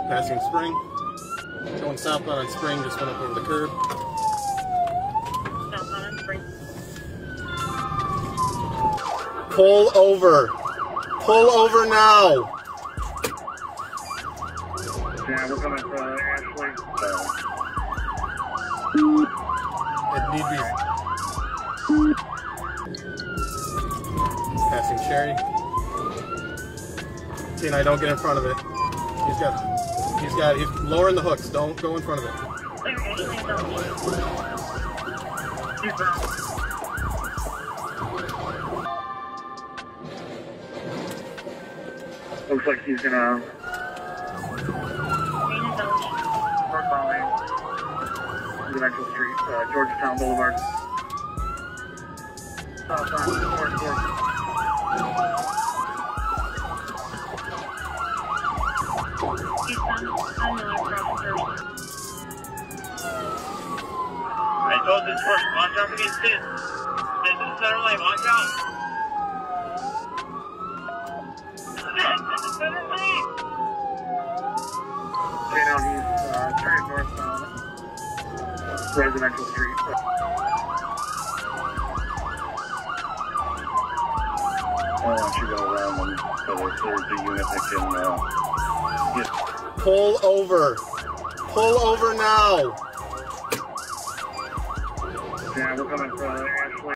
Passing spring. Going southbound on spring, just went up over the curb. Southbound on spring. Pull over. Pull over now. Yeah, we're coming for Ashley. It need be. Passing Cherry. See, now don't get in front of it. He's lowering the hooks. Don't go in front of it. Looks like he's gonna northbound Residential Street, Georgetown Boulevard. Southbound, towards I told this person, watch out for these kids. This is center lane, watch out. This is center lane. Okay, now he's turning northbound, Residential Street. Why don't you go around them so there's the unit that can get... Pull over. Pull over now. Yeah, we're coming for